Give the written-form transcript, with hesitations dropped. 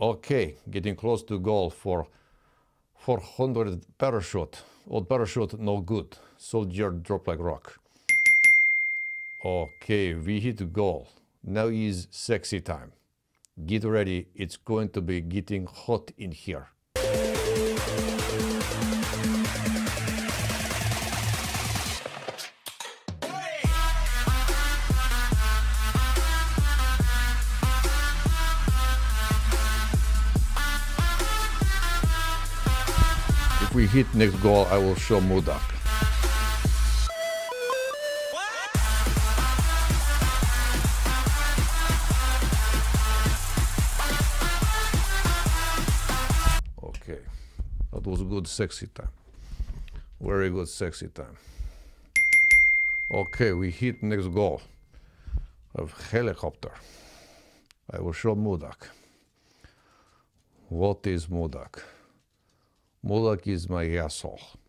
Okay, getting close to goal for 400 parachute. Old parachute, no good. Soldier drop like rock. Okay, we hit the goal. Now is sexy time. Get ready, it's going to be getting hot in here. If we hit next goal, I will show Mudak. Okay, that was good sexy time. Very good sexy time. Okay, we hit next goal of helicopter. I will show Mudak. What is Mudak? Mudak is my asshole.